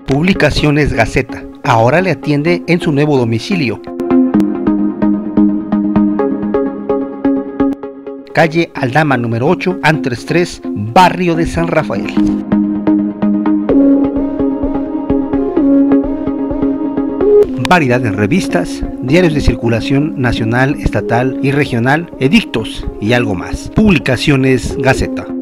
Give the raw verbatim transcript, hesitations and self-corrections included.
Publicaciones Gaceta. Ahora le atiende en su nuevo domicilio. Calle Aldama número ocho, Antres tres, barrio de San Rafael. Variedad de revistas, diarios de circulación nacional, estatal y regional, edictos y algo más. Publicaciones Gaceta.